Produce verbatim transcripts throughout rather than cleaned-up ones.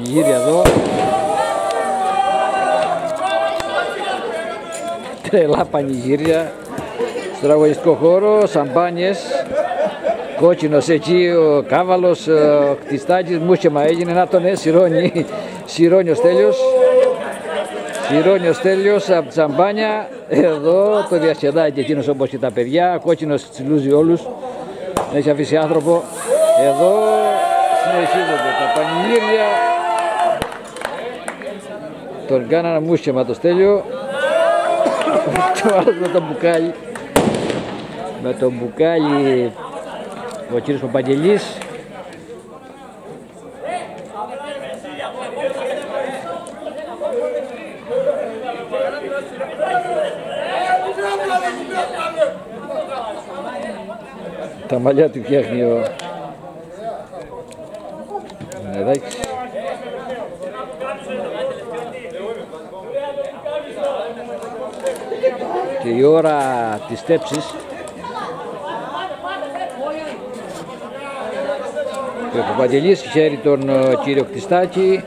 πανηγύρια εδώ. Τρελά πανηγύρια στον αγωνιστικό χώρο, σαμπάνιες, κόκκινος εκεί ο Κάβαλος, ο Κτιστάκης, μουσχεμα έγινε, να τον ναι, σιρώνει, σιρώνει ο Στέλιος, σιρώνει ο Στέλιος από τη σαμπάνια, εδώ το διασκεδάει και εκείνος όπως και τα παιδιά, κόκκινος τσιλούζει όλους, έχει αφήσει άνθρωπο, εδώ συνεχίζονται τα πανηγύρια, τον κάνανε μουσχεμα το Στέλιο, το άλλο με το μπουκάλι, με το μπουκάλι ο κύριος Παπαγγελής. Τα μαλλιά του φτιάχνει ο Νεδάκης. Και η ώρα της στέψης και ο Παπαγγελής χαίρει τον κύριο Κτιστάκη.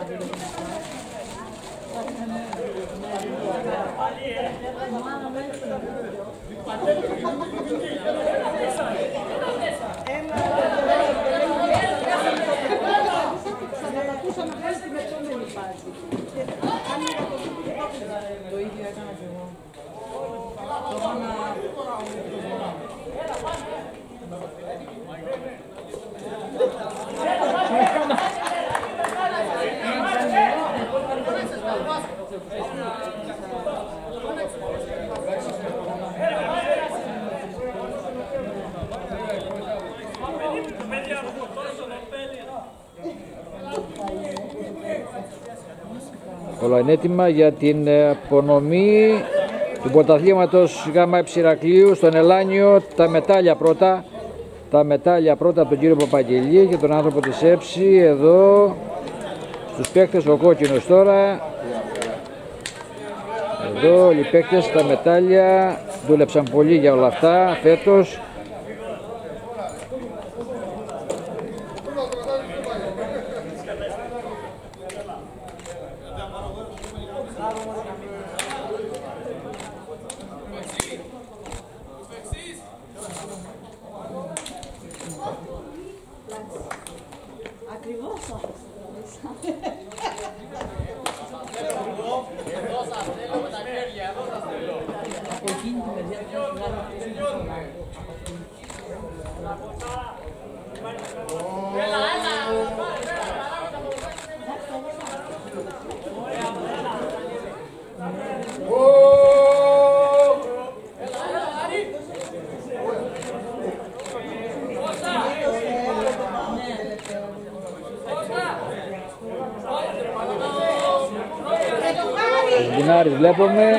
Όλα είναι έτοιμα για την απονομή του πρωταθλήματος ΓΑΜΑ Ηρακλείου στον Ελάνιο. Τα μετάλλια πρώτα, τα μετάλλια πρώτα από τον κύριο Παπαγγελή και τον άνθρωπο της Έψη. Εδώ στους παίκτες ο κόκκινος τώρα. Εδώ οι παίκτες, τα μετάλλια, δούλεψαν πολύ για όλα αυτά φέτος. Δινάρης βλέπουμε.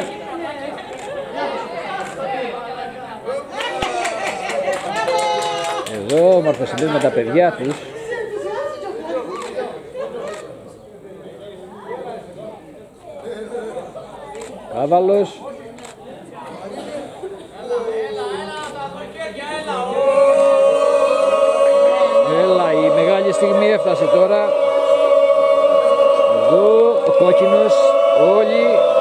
Εδώ μορφωσυμπλής με τα παιδιά τους. Κάβαλος. Έλα, η μεγάλη στιγμή έφτασε τώρα. Εδώ ο κόκκινος, όλοι.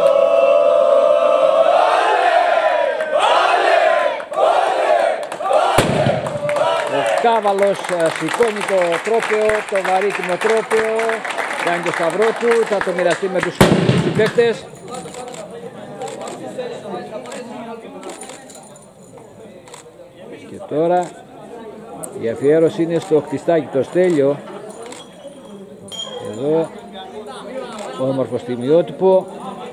Ο Κάβαλος σηκώνει το τρόπαιο, το βαρύτιμο τρόπαιο, κάνει το σταυρό του, θα το μοιραστεί με τους συμπαίκτες. Και τώρα η αφιέρωση είναι στο Κτιστάκι το Στέλιο. Εδώ όμορφο στιγμιότυπο.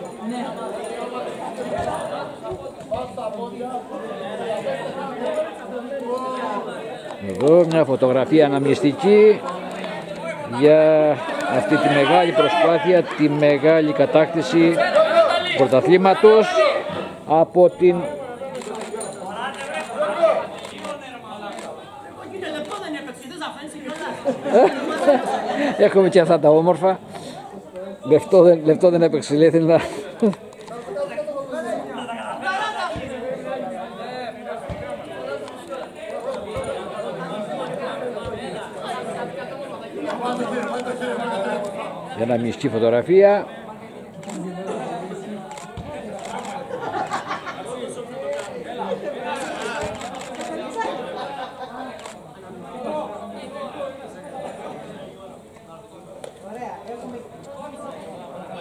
Εδώ μια φωτογραφία αναμνηστική για αυτή τη μεγάλη προσπάθεια, τη μεγάλη κατάκτηση πρωταθλήματος από την έχουμε και αυτά τα όμορφα. Λεπτό δεν, λεπτό δεν έπαιξε, λέει, θέλει να... για να μισή φωτογραφία.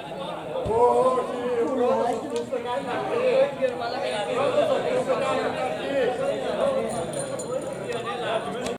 Όχι,